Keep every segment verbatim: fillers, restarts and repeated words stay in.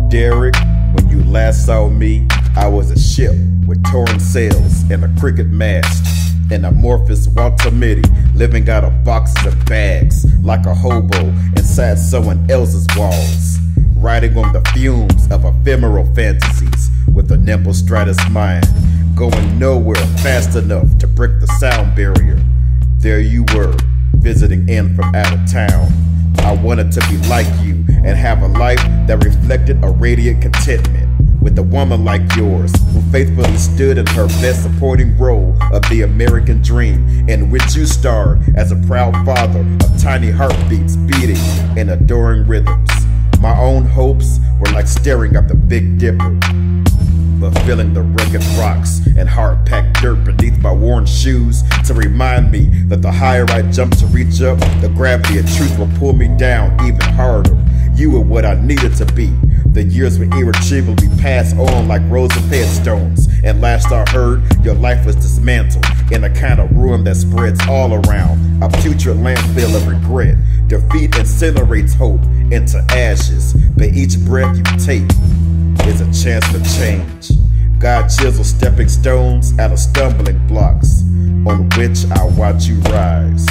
Derek, when you last saw me, I was a ship with torn sails and a cricket mast. An amorphous Walter Mitty, living out of boxes and bags, like a hobo inside someone else's walls. Riding on the fumes of ephemeral fantasies with a nimble stratus mind, going nowhere fast enough to break the sound barrier. There you were, visiting in from out of town. I wanted to be like you and have a life that reflected a radiant contentment with a woman like yours, who faithfully stood in her best supporting role of the American dream, in which you starred as a proud father of tiny heartbeats beating in adoring rhythms. My own hopes were like staring at the Big Dipper, but feeling the rugged rocks and hard-packed dirt beneath my worn shoes to remind me that the higher I jump to reach up, the gravity of truth will pull me down even harder. You were what I needed to be. The years were irretrievably passed on like rows of headstones, and last I heard, your life was dismantled in a kind of ruin that spreads all around, a putrid landfill of regret. Defeat incinerates hope into ashes, but each breath you take is a chance for change. God chisels stepping stones out of stumbling blocks on which I watch you rise.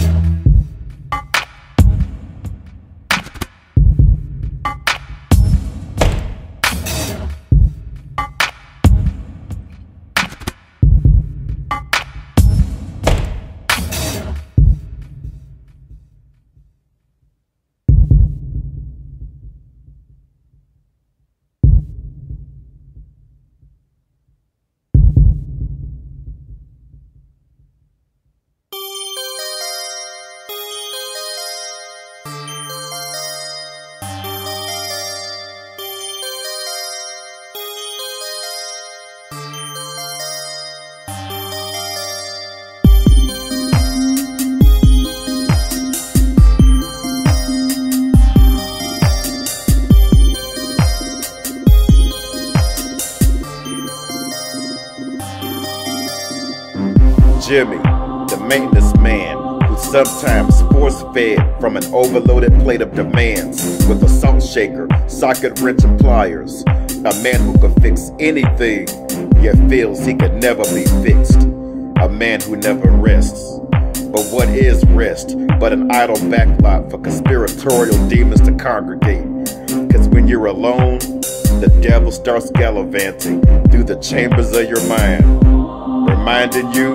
Jimmy, the maintenance man, who sometimes force-fed from an overloaded plate of demands with a salt shaker, socket wrench and pliers. A man who could fix anything, yet feels he could never be fixed. A man who never rests. But what is rest but an idle backlot for conspiratorial demons to congregate? Cause when you're alone, the devil starts gallivanting through the chambers of your mind, reminding you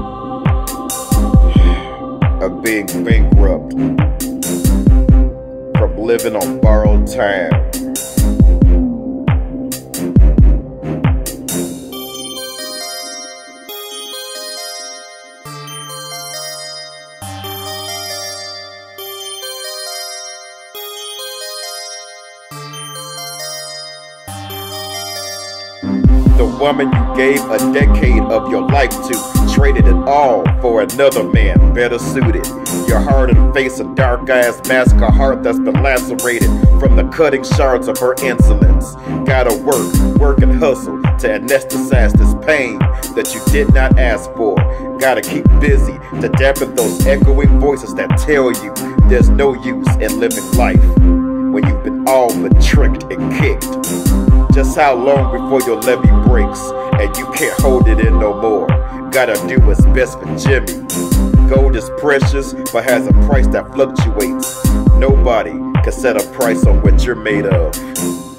of being bankrupt from living on borrowed time. The woman you gave a decade of your life to, traded it all for another man better suited. Your hardened face and dark eyes mask a heart that's been lacerated from the cutting shards of her insolence. Gotta work, work and hustle to anesthetize this pain that you did not ask for. Gotta keep busy to dampen those echoing voices that tell you there's no use in living life when you've been all but tricked and kicked. Just how long before your levee breaks and you can't hold it in no more? Gotta do what's best for Jimmy. Gold is precious but has a price that fluctuates. Nobody can set a price on what you're made of.